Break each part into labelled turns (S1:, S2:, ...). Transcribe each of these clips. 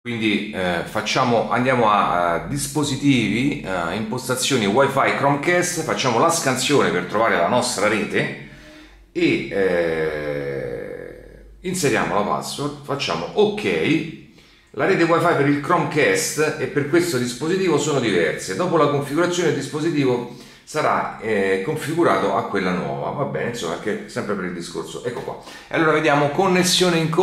S1: Quindi andiamo a dispositivi, impostazioni Wi-Fi Chromecast, facciamo la scansione per trovare la nostra rete e inseriamo la password, facciamo OK. La rete Wi-Fi per il Chromecast e per questo dispositivo sono diverse. Dopo la configurazione del dispositivo sarà configurato a quella nuova, va bene, insomma, che sempre per il discorso, ecco qua. E allora vediamo connessione in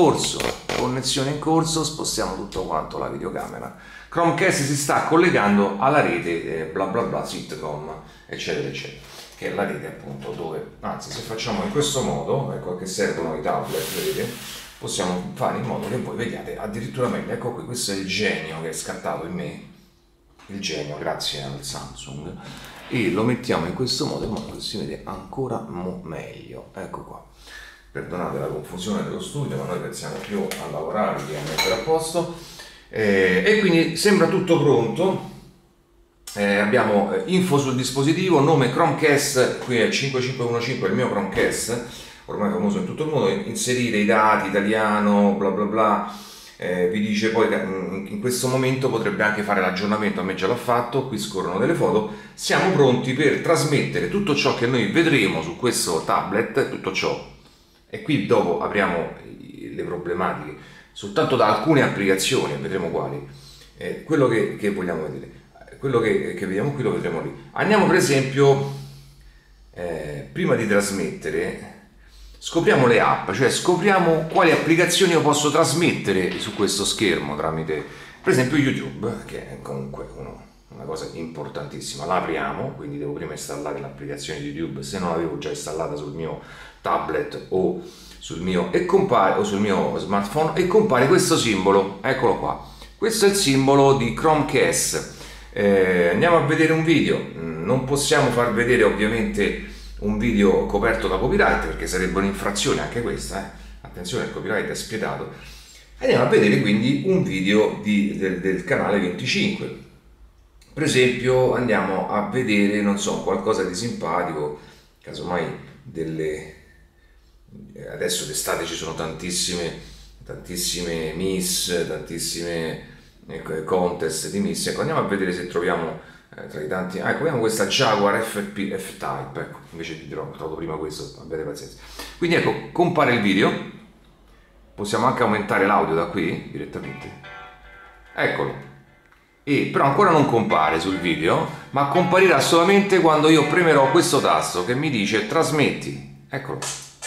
S1: corso, spostiamo tutto quanto la videocamera. Chromecast si sta collegando alla rete bla bla bla sitcom, eccetera eccetera, che è la rete appunto dove, anzi, se facciamo in questo modo, ecco che servono i tablet, vedete, possiamo fare in modo che voi vediate addirittura meglio. Ecco qui, questo è il genio che è scattato in me, il genio grazie al Samsung, e lo mettiamo in questo modo in modo che si vede ancora meglio. Ecco qua, perdonate la confusione dello studio, ma noi pensiamo più a lavorare che a mettere a posto, e quindi sembra tutto pronto. Abbiamo info sul dispositivo, nome Chromecast, qui è 5515, il mio Chromecast ormai famoso in tutto il mondo. Inserire i dati, italiano, bla bla bla. Vi dice poi che in questo momento potrebbe anche fare l'aggiornamento, a me già l'ha fatto, qui scorrono delle foto. Siamo pronti per trasmettere tutto ciò che noi vedremo su questo tablet, tutto ciò, e qui dopo apriamo le problematiche soltanto da alcune applicazioni, vedremo quali. Quello che vogliamo vedere, quello che vediamo qui lo vedremo lì. Andiamo per esempio, prima di trasmettere, scopriamo le app, cioè scopriamo quali applicazioni io posso trasmettere su questo schermo tramite, per esempio, YouTube, che è comunque una cosa importantissima. La apriamo, quindi devo prima installare l'applicazione di YouTube, se non l'avevo già installata sul mio tablet o sul mio, o sul mio smartphone, e compare questo simbolo, eccolo qua. Questo è il simbolo di Chromecast. Andiamo a vedere un video. Non possiamo far vedere ovviamente un video coperto da copyright, perché sarebbe un'infrazione anche questa, attenzione, il copyright è spietato. Andiamo a vedere quindi un video del canale 25. Per esempio andiamo a vedere, non so, qualcosa di simpatico, casomai adesso d'estate ci sono tantissime miss, tantissime contest di miss. Ecco, andiamo a vedere se troviamo tra i tanti, ecco, vediamo questa Jaguar F-Type, ecco, invece di trovato prima questo, abbiate pazienza. Quindi ecco, compare il video, possiamo anche aumentare l'audio da qui direttamente, eccolo, e però ancora non compare sul video, ma comparirà solamente quando io premerò questo tasto che mi dice trasmetti, eccolo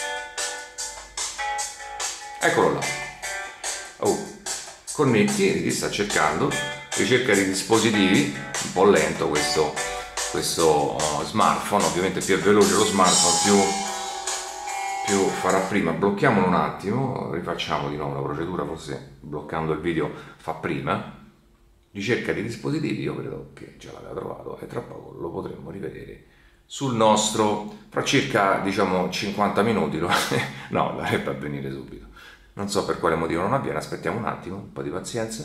S1: là. Oh, connetti, vedi, sta cercando, ricerca di dispositivi, un po' lento questo smartphone, ovviamente più è veloce lo smartphone più farà prima. Blocchiamolo un attimo, rifacciamo di nuovo la procedura, forse bloccando il video fa prima. Ricerca di dispositivi, io credo che già l'aveva trovato e tra poco lo potremmo rivedere sul nostro, fra circa, diciamo, 50 minuti, no, dovrebbe avvenire subito. Non so per quale motivo non avviene, aspettiamo un attimo, un po' di pazienza.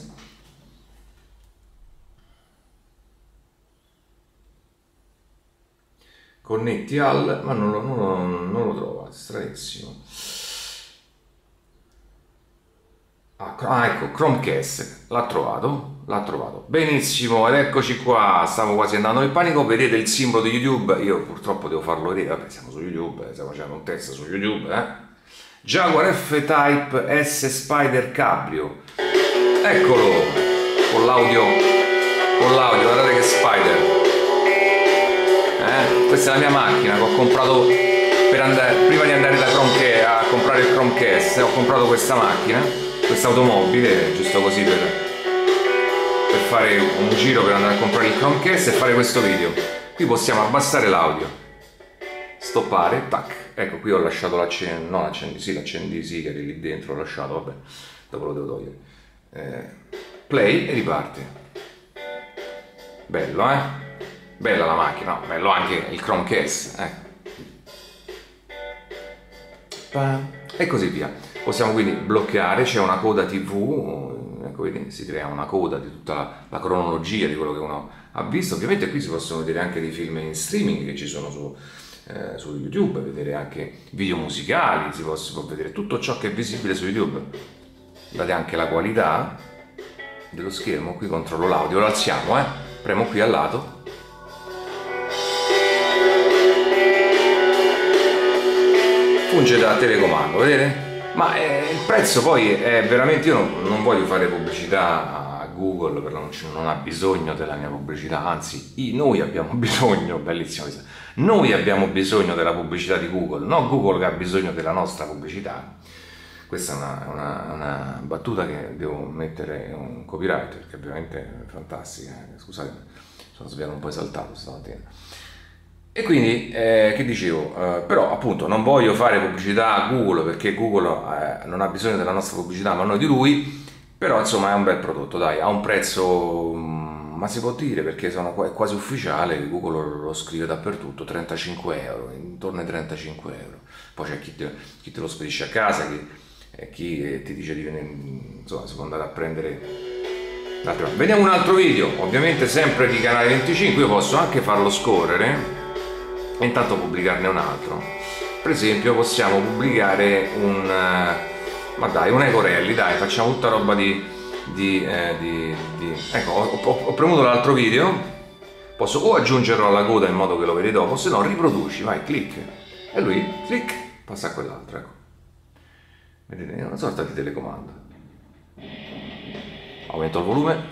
S1: Connetti al, ma non lo trova, stranissimo. Ecco, Chromecast, l'ha trovato, benissimo, ed eccoci qua, stavo quasi andando in panico. Vedete il simbolo di YouTube, io purtroppo devo farlo vedere, vabbè, siamo su YouTube, stiamo facendo un test su YouTube, Jaguar F-Type S Spider Cabrio, eccolo, con l'audio, guardate che Spider. Questa è la mia macchina che ho comprato prima di andare a comprare il Chromecast. Ho comprato questa macchina, questa automobile, giusto così per fare un giro, per andare a comprare il Chromecast e fare questo video. Qui possiamo abbassare l'audio, stoppare, tac, ecco, qui ho lasciato l'accendisi che era lì dentro, l'ho lasciato, vabbè, dopo lo devo togliere, play e riparte. Bello, bella la macchina, bello anche il Chromecast, e così via. Possiamo quindi bloccare, c'è una coda TV, ecco, vedi, si crea una coda di tutta la cronologia di quello che uno ha visto. Ovviamente qui si possono vedere anche dei film in streaming che ci sono su YouTube, vedere anche video musicali, si può vedere tutto ciò che è visibile su YouTube. Guardate anche la qualità, dello schermo, qui controllo l'audio, lo alziamo, premo qui al lato. Funge da telecomando, vedete? Ma il prezzo poi è veramente, io non voglio fare pubblicità a Google, perché non ha bisogno della mia pubblicità, anzi noi abbiamo bisogno, bellissimo questo, noi abbiamo bisogno della pubblicità di Google, non Google che ha bisogno della nostra pubblicità. Questa è una battuta che devo mettere un copyright, perché è veramente fantastica, scusate, sono svegliato un po' esaltato stamattina. E quindi, che dicevo, però appunto non voglio fare pubblicità a Google, perché Google non ha bisogno della nostra pubblicità, ma noi di lui, però insomma è un bel prodotto, dai, ha un prezzo, ma si può dire, perché è quasi ufficiale, Google lo scrive dappertutto, 35 euro, intorno ai 35 euro. Poi c'è chi te lo spedisce a casa, chi ti dice di venire, insomma si può andare a prendere. Vediamo un altro video, ovviamente sempre di Canale 25, io posso anche farlo scorrere e intanto pubblicarne un altro. Per esempio possiamo pubblicare un Ecorelli, dai, facciamo tutta roba ecco, ho premuto l'altro video, posso o aggiungerlo alla coda in modo che lo vedi dopo, se no riproduci, vai, clic, e lui, clic, passa a quell'altro, ecco. Vedete, è una sorta di telecomando. Aumento il volume.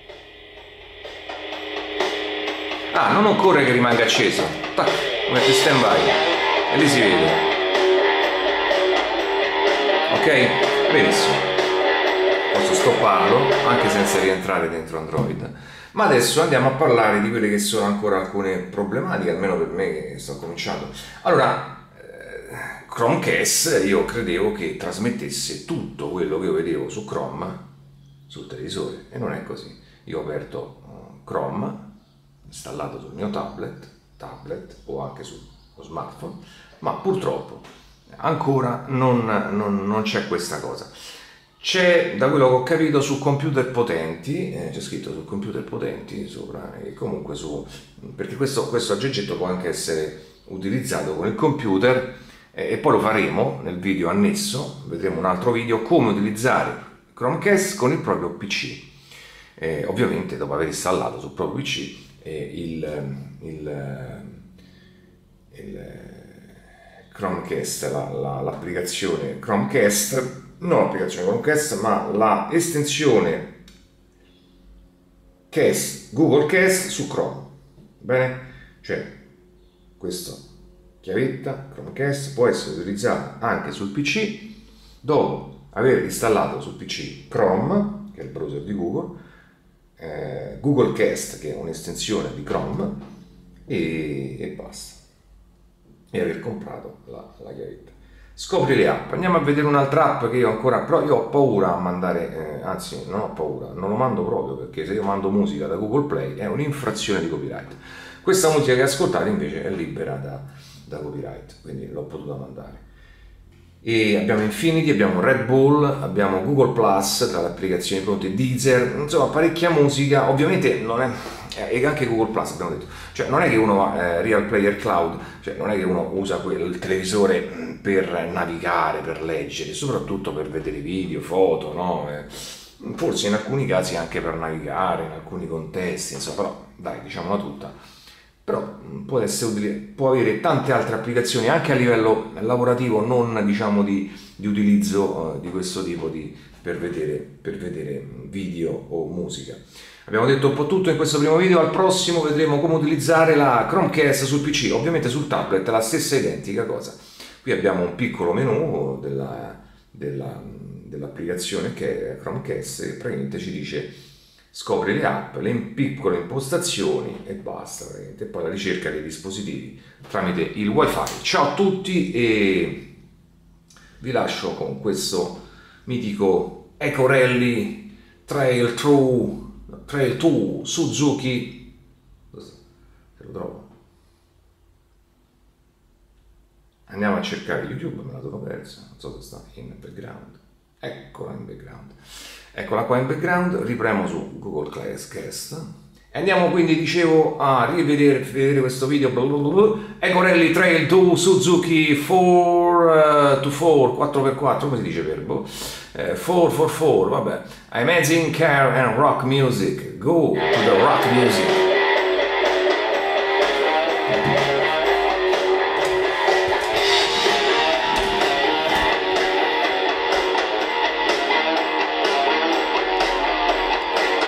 S1: Non occorre che rimanga acceso, tac, metti stand by e lì si vede, ok? Benissimo, posso stopparlo anche senza rientrare dentro Android. Ma adesso andiamo a parlare di quelle che sono ancora alcune problematiche, almeno per me che sto cominciando. Allora, Chromecast io credevo che trasmettesse tutto quello che io vedevo su Chrome sul televisore, e non è così. Io ho aperto Chrome installato sul mio tablet o anche sullo smartphone, ma purtroppo ancora non c'è questa cosa. C'è, da quello che ho capito, su computer potenti, c'è scritto su computer potenti sopra, e comunque perché questo aggeggio può anche essere utilizzato con il computer, e poi lo faremo nel video annesso, vedremo un altro video come utilizzare Chromecast con il proprio PC, ovviamente dopo aver installato sul proprio PC il Chromecast, l'applicazione Chromecast, non l'applicazione Chromecast, ma la estensione Google Cast su Chrome. Bene? Cioè, questa chiavetta Chromecast può essere utilizzata anche sul PC dopo aver installato sul PC Chrome, che è il browser di Google, Google Cast, che è un'estensione di Chrome, e basta, e aver comprato la chiavetta. Scopri le app, andiamo a vedere un'altra app che io ancora, però io ho paura a mandare, anzi non ho paura, non lo mando proprio, perché se io mando musica da Google Play è un'infrazione di copyright. Questa musica che ascoltate invece è libera da copyright, quindi l'ho potuta mandare. E abbiamo Infinity, abbiamo Red Bull, abbiamo Google Plus tra le applicazioni pronte, Deezer, insomma parecchia musica. Ovviamente non è, e anche Google Plus abbiamo detto, cioè non è che uno va Real Player Cloud, cioè non è che uno usa il televisore per navigare, per leggere, soprattutto per vedere video, foto, no? Forse in alcuni casi anche per navigare, in alcuni contesti, insomma, però dai, diciamola tutta. Però può essere utile, può avere tante altre applicazioni anche a livello lavorativo, non diciamo di utilizzo di questo tipo per vedere video o musica. Abbiamo detto un po' tutto in questo primo video. Al prossimo vedremo come utilizzare la Chromecast sul PC, ovviamente sul tablet la stessa identica cosa. Qui abbiamo un piccolo menu dell'applicazione che è Chromecast, che praticamente ci dice scopri le app, le piccole impostazioni e basta, e poi la ricerca dei dispositivi tramite il wifi. Ciao a tutti e vi lascio con questo mitico Ecorelli Trail 2 Suzuki, se lo trovo, andiamo a cercare YouTube, me la sono persa, non so se sta in background, eccola in background. Eccola qua in background, ripremo su Google Cast Andiamo quindi, dicevo, a vedere questo video. Ecorelli Trail 2 Suzuki 4x4, 4x4, come si dice verbo? 4x4, vabbè. Amazing car and rock music. Go to the rock music.